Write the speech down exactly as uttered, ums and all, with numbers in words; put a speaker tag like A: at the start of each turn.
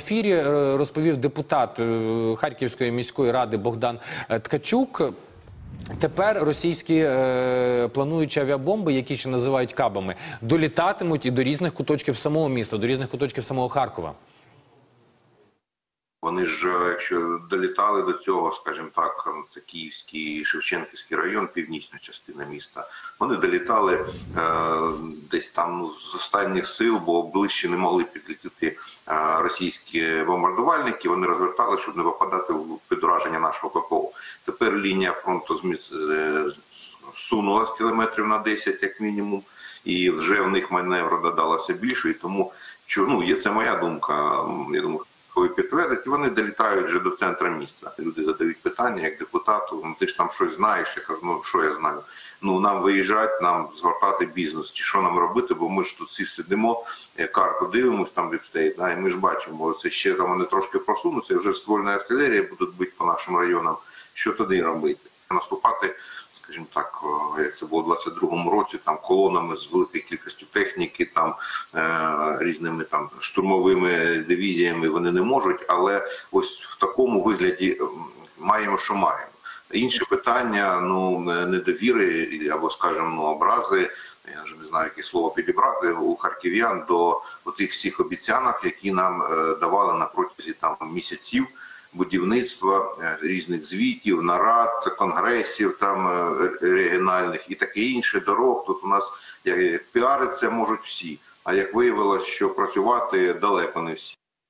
A: В ефірі розповів депутат Харківської міської ради Богдан Ткачук. Тепер російські е, плануючі авіабомби, які ще називають кабами, долітатимуть і до різних куточків самого міста, до різних куточків самого Харкова.
B: Вони ж, якщо долітали до цього, скажімо так, це Київський, Шевченківський район, північна частина міста, вони долітали е, десь там ну, з останніх сил, бо ближче не могли підлетіти е, російські бомбардувальники, вони розвертали, щоб не попадати в підураження нашого ППО. Тепер лінія фронту зсунулась кілометрів на десять, як мінімум, і вже в них маневру додалося більше, і тому, що, ну, це моя думка, я думаю, коли підтвердять, вони долітають вже до центру міста. Люди задають питання, як депутату, ну ти ж там щось знаєш, я кажу, ну що я знаю. Ну нам виїжджати, нам згортати бізнес, чи що нам робити, бо ми ж тут всі сидимо, карту дивимося, там дипстейт, да, і ми ж бачимо, це ще там вони трошки просунуться, вже ствольна артилерія будуть бити по нашим районам, що тоді робити? Наступати, скажімо так, як це було у двадцять другому році, там колонами з великою кількістю техніки, там е, різними там штурмовими дивізіями вони не можуть, але ось в такому вигляді маємо, що маємо. Інші питання, ну, недовіри або, скажімо, ну, образи, я вже не знаю, яке слово підібрати, у харків'ян до тих всіх обіцянок, які нам е, давали на протязі там місяців, будівництва, різних звітів, нарад, конгресів там регіональних і таке інше, дорог. Тут у нас як піариться можуть всі, а як виявилось, що працювати далеко не всі.